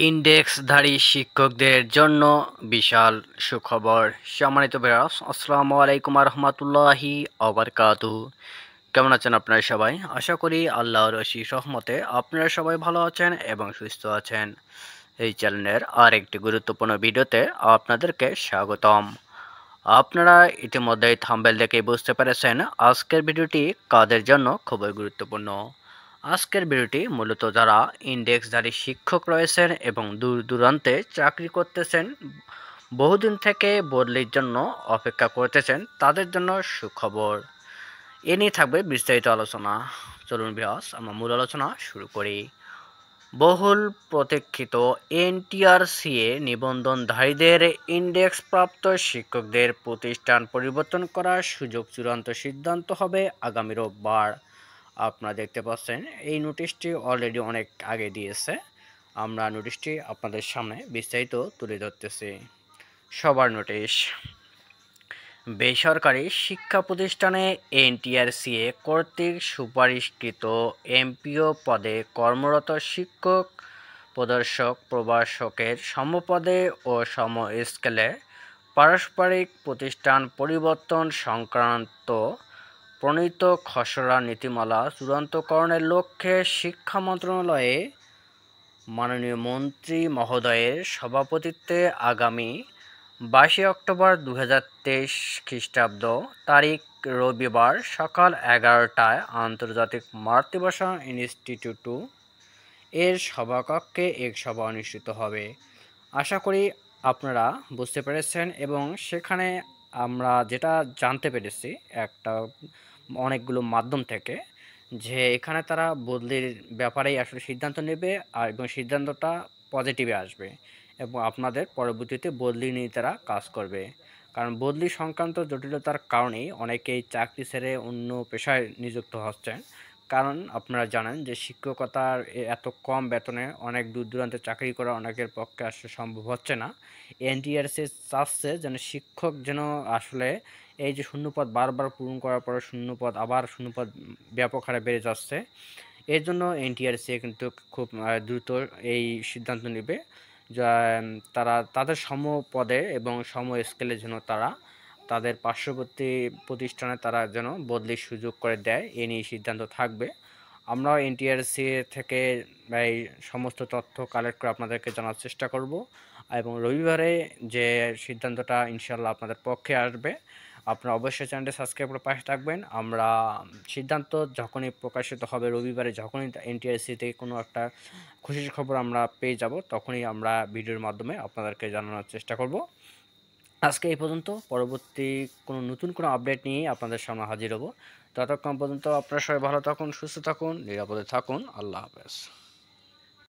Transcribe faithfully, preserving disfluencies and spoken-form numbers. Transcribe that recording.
ইন্ডেক্সধারী শিক্ষকদের জন্য বিশাল সুখবর। সম্মানিত ভিউয়ার্স, আসসালামু আলাইকুম ওয়া রাহমাতুল্লাহি ওয়া বারাকাতুহু। কেমন আছেন আপনারা সবাই? আশা করি আল্লাহর অশেষ রহমতে আপনারা সবাই ভালো আছেন এবং সুস্থ আছেন। এই চ্যানেলের আরেকটি গুরুত্বপূর্ণ ভিডিওতে আপনাদেরকে স্বাগতম। আপনারা ইতিমধ্যেই থাম্বনেল দেখে বুঝতে পেরেছেন আজকের ভিডিওটি কাদের জন্য খুবই গুরুত্বপূর্ণ। আজকের ভিডিওটি মূলত যারা ইন্ডেক্সধারী শিক্ষক রয়েছেন এবং দূর দূরান্তে চাকরি করতেছেন, বহুদিন থেকে বদলির জন্য অপেক্ষা করতেছেন, তাদের জন্য সুখবর। এ নিয়ে থাকবে বিস্তারিত আলোচনা। চলুন ভিউয়ার্স, আমরা মূল আলোচনা শুরু করি। বহুল প্রতীক্ষিত এনটিআরসিএ নিবন্ধনধারীদের ইন্ডেক্সপ্রাপ্ত শিক্ষকদের প্রতিষ্ঠান পরিবর্তন করার সুযোগ চূড়ান্ত সিদ্ধান্ত হবে আগামী রোববার। আপনারা দেখতে পাচ্ছেন এই নোটিশটি অলরেডি অনেক আগে দিয়েছে। আমরা নোটিশটি আপনাদের সামনে বিস্তারিত তুলে ধরতেছি। সবার নোটিশ। বেসরকারি শিক্ষা প্রতিষ্ঠানে এনটিআরসিএ কর্তৃক সুপারিশকৃত এমপিও পদে কর্মরত শিক্ষক, প্রদর্শক, প্রভাষকের সমপদে ও সম স্কেলে পারস্পরিক প্রতিষ্ঠান পরিবর্তন সংক্রান্ত প্রণীত খসড়া নীতিমালা চূড়ান্তকরণের লক্ষ্যে শিক্ষা মন্ত্রণালয়ে মাননীয় মন্ত্রী মহোদয়ের সভাপতিত্বে আগামী বাইশে অক্টোবর দু হাজার তেইশ খ্রিস্টাব্দ তারিখ রবিবার সকাল এগারোটায় আন্তর্জাতিক মাতৃভাষা ইনস্টিটিউট এর সভাকক্ষে এক সভা অনুষ্ঠিত হবে। আশা করি আপনারা বুঝতে পেরেছেন এবং সেখানে আমরা যেটা জানতে পেরেছি একটা অনেকগুলো মাধ্যম থেকে, যে এখানে তারা বদলির ব্যাপারেই আসলে সিদ্ধান্ত নেবে আর এবং সিদ্ধান্তটা পজিটিভে আসবে এবং আপনাদের পরবর্তীতে বদলি নিয়ে তারা কাজ করবে। কারণ বদলি সংক্রান্ত জটিলতার কারণেই অনেকেই চাকরি ছেড়ে অন্য পেশায় নিযুক্ত হচ্ছেন। কারণ আপনারা জানেন যে শিক্ষকতার এত কম বেতনে অনেক দূর দূরান্তে চাকরি করা অনেকের পক্ষে আসলে সম্ভব হচ্ছে না। এনটিআরসি চাচ্ছে যেন শিক্ষক যেন আসলে এই যে শূন্যপদ বারবার পূরণ করার পরে শূন্যপদ আবার শূন্যপদ ব্যাপক হারে বেড়ে যাচ্ছে, এর জন্য এনটিআরসি কিন্তু খুব দ্রুত এই সিদ্ধান্ত নেবে যা তারা তাদের সম পদে এবং সম স্কেলে যেন তারা তাদের পার্শ্ববর্তী প্রতিষ্ঠানে তারা যেন বদলির সুযোগ করে দেয়, এ নিয়ে সিদ্ধান্ত থাকবে। আমরাও এনটিআরসি থেকে এই সমস্ত তথ্য কালেক্ট করে আপনাদেরকে জানার চেষ্টা করব এবং রবিবারে যে সিদ্ধান্তটা ইনশাল্লাহ আপনাদের পক্ষে আসবে। আপনারা অবশ্যই চ্যানেলটি সাবস্ক্রাইব করে পাশে থাকবেন। আমরা সিদ্ধান্ত যখনই প্রকাশিত হবে রবিবারে, যখনই এনটিআরসি থেকে কোনো একটা খুশির খবর আমরা পেয়ে যাব, তখনই আমরা ভিডিওর মাধ্যমে আপনাদেরকে জানানোর চেষ্টা করব। আজকে এই পর্যন্ত, পরবর্তী কোনো নতুন কোনো আপডেট নিয়ে আপনাদের সামনে হাজির হব। ততক্ষণ পর্যন্ত আপনারা সবাই ভালো থাকুন, সুস্থ থাকুন, নিরাপদে থাকুন। আল্লাহ হাফেজ।